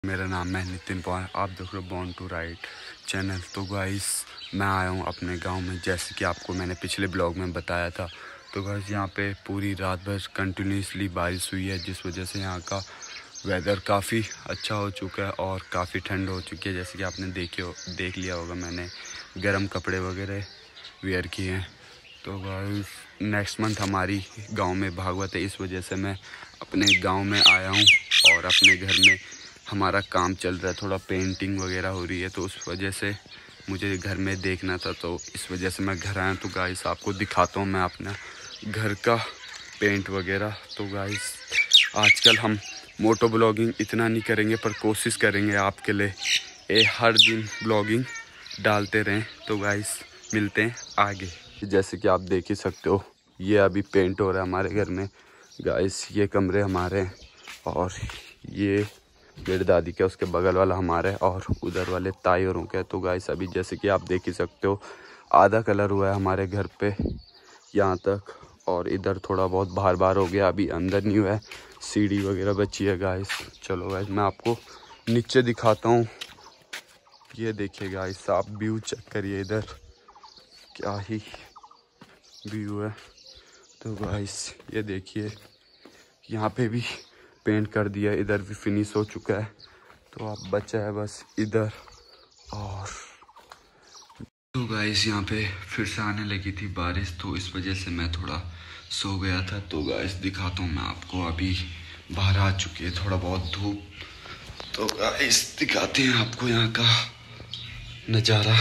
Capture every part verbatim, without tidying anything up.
मेरा नाम है नितिन पवार। आप देख रहे हो बॉर्न टू राइड चैनल। तो गाइस मैं आया हूँ अपने गांव में, जैसे कि आपको मैंने पिछले ब्लॉग में बताया था। तो गाइस यहाँ पे पूरी रात भर कंटिन्यूसली बारिश हुई है, जिस वजह से यहाँ का वेदर काफ़ी अच्छा हो चुका है और काफ़ी ठंड हो चुकी है। जैसे कि आपने देखे हो देख लिया होगा, मैंने गर्म कपड़े वगैरह वेयर किए हैं। तो गाइस नेक्स्ट मंथ हमारी गांव में भागवत है, इस वजह से मैं अपने गांव में आया हूं और अपने घर में हमारा काम चल रहा है, थोड़ा पेंटिंग वगैरह हो रही है, तो उस वजह से मुझे घर में देखना था, तो इस वजह से मैं घर आया। तो गाइस आपको दिखाता हूं मैं अपना घर का पेंट वगैरह। तो गाइस आजकल हम मोटो ब्लॉगिंग इतना नहीं करेंगे, पर कोशिश करेंगे आपके लिए ये हर दिन ब्लॉगिंग डालते रहें। तो गाइस मिलते हैं आगे। जैसे कि आप देख ही सकते हो, ये अभी पेंट हो रहा है हमारे घर में। गाइस ये कमरे हमारे हैं और ये मेरे दादी का, उसके बगल वाला हमारा है और उधर वाले ताई औरों का है। तो गाइस अभी जैसे कि आप देख ही सकते हो, आधा कलर हुआ है हमारे घर पे यहाँ तक, और इधर थोड़ा बहुत बाहर बाहर हो गया, अभी अंदर नहीं हुआ है, सीढ़ी वगैरह बची है। गाइस चलो गाइस मैं आपको नीचे दिखाता हूँ। ये देखिए गाइस, आप व्यू चेक करिए, इधर क्या ही व्यू है। तो गाइस ये देखिए, यहाँ पे भी पेंट कर दिया, इधर भी फिनिश हो चुका है, तो अब बचा है बस इधर। और तो गाइस यहाँ पे फिर से आने लगी थी बारिश, तो इस वजह से मैं थोड़ा सो गया था। तो गाइस दिखाता हूँ मैं आपको, अभी बाहर आ चुकी है थोड़ा बहुत धूप। तो गाइस दिखाते हैं आपको यहाँ का नज़ारा।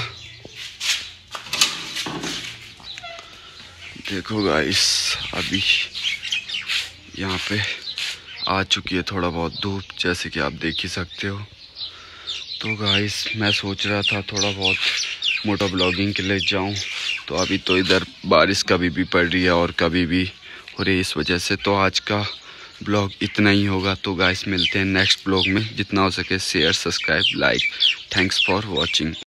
देखो गाइस अभी यहाँ पे आ चुकी है थोड़ा बहुत धूप, जैसे कि आप देख ही सकते हो। तो गाइस मैं सोच रहा था थोड़ा बहुत मोटा ब्लॉगिंग के लिए जाऊं, तो अभी तो इधर बारिश कभी भी पड़ रही है और कभी भी हो रही है, इस वजह से तो आज का ब्लॉग इतना ही होगा। तो गाइस मिलते हैं नेक्स्ट ब्लॉग में। जितना हो सके share, subscribe, like. Thanks for watching.